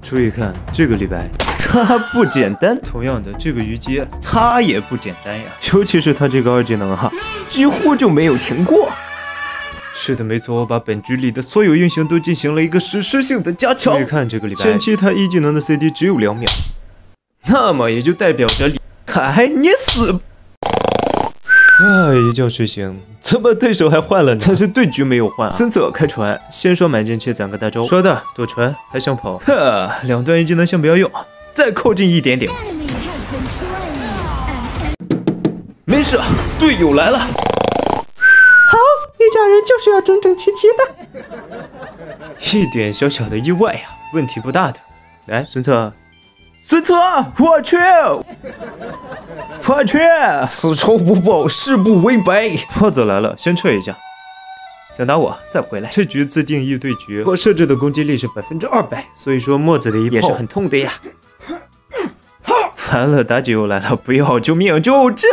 注意看，这个李白，他不简单。同样的，这个虞姬，他也不简单呀。尤其是他这个二技能哈，几乎就没有停过。是的，没错，我把本局里的所有英雄都进行了一个实施性的加强。注意看这个李白，前期他一技能的 CD 只有2秒，那么也就代表着李海你死。一觉睡醒，怎么对手还换了呢？但是对局没有换啊。孙策开船，先说满剑切攒个大招，说的躲船还想跑，2段一技能先不要用，再靠近一点点。没事，队友来了。 好，一家人就是要整整齐齐的。 一点小小的意外呀，问题不大的。来，孙策，我去！此仇不报，誓不为白。破子来了，先撤一下。想打我，再回来。这局自定义对局，我设置的攻击力是200%，所以说墨子的一炮也是很痛的呀。完了，妲己又来了，不要！救命！就这！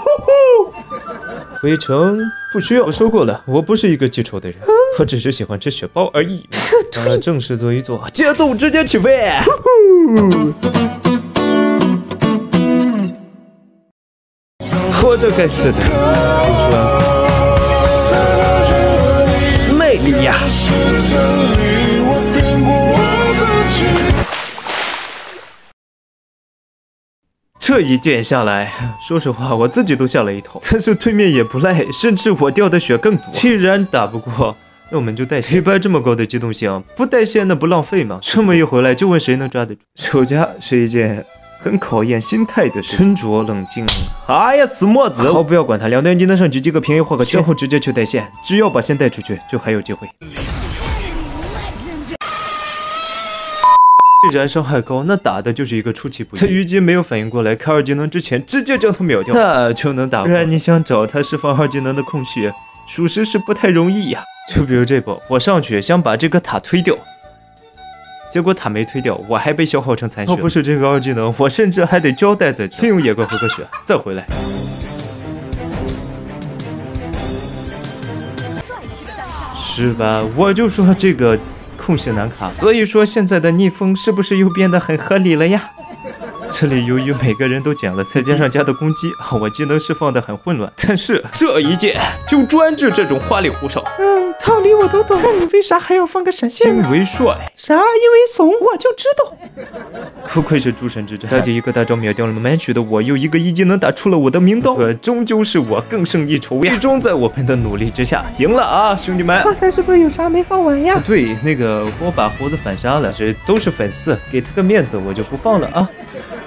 回城不需要，我说过了，我不是一个记仇的人，我只是喜欢吃雪糕而已。正式做一做，节奏直接起飞！活着该死的，魅力呀！这一剑下来，说实话，我自己都吓了一头。但是对面也不赖，甚至我掉的血更多。既然打不过，那我们就带线。李白这么高的机动性，不带线那不浪费吗？这么一回来，就问谁能抓得住。守家是一件很考验心态的事，沉着冷静。哎呀，死墨子！好，不要管他，2段技能上去接个平 A 画个圈，然后直接去带线，只要把线带出去，就还有机会。既然伤害高，那打的就是一个出其不意。在虞姬没有反应过来开2技能之前，直接将他秒掉，那就能打过。不然你想找他释放2技能的空隙，属实是不太容易呀。就比如这波，我上去想把这个塔推掉，结果塔没推掉，我还被消耗成残血。要不是这个2技能，我甚至还得交代在这，先用野怪回个血，再回来。是吧？我就说这个空隙难卡，所以说现在的逆风是不是又变得很合理了呀？这里由于每个人都减了，再加上加的攻击，我技能释放的很混乱。但是这一剑就专治这种花里胡哨。 道理我都懂，但你为啥还要放个闪现呢？ 因为帅。 啥？因为怂？我就知道。 不愧是诸神之战，妲己一个大招秒掉了满血的我，又一个一技能打出了我的名刀。终究是我更胜一筹呀！最终在我们的努力之下，赢了啊，兄弟们！ 刚才是不是有啥没放完呀？ 对，那个我把猴子反杀了，这都是粉丝，给他个面子，我就不放了啊。